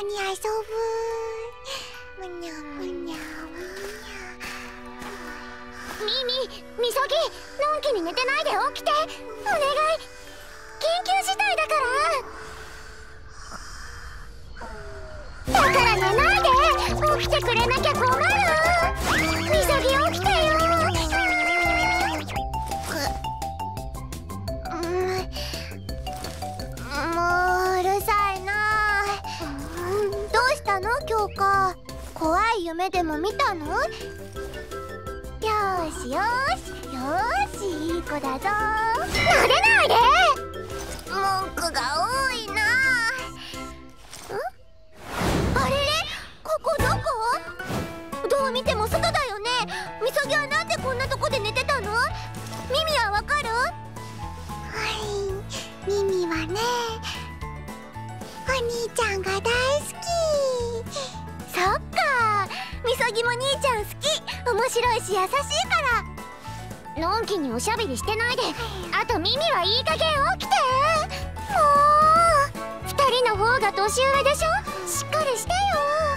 に遊ぶ。むにゃむにゃむにゃ。みそぎ、のんきに寝てないで起きて。お願い、緊急事態だから。だから寝ないで。起きてくれなきゃ困る。みそぎ起きてよ。もううるさいな。どうしたの京香。怖い夢でも見たの？よーしよーしよーし、いい子だぞ。撫でないで。文句が多いな。あれれ、ここどこ？どう見ても外だよね。みそぎはなんでこんなとこで寝てたの？ミミはわかる？ミミはね、お兄ちゃんが大好き。そっか、みそぎも兄ちゃん好き。面白いし優しいから。のんきにおしゃべりしてないで。あとミミはいい加減起きて。もう2人の方が年上でしょ。しっかりしてよ。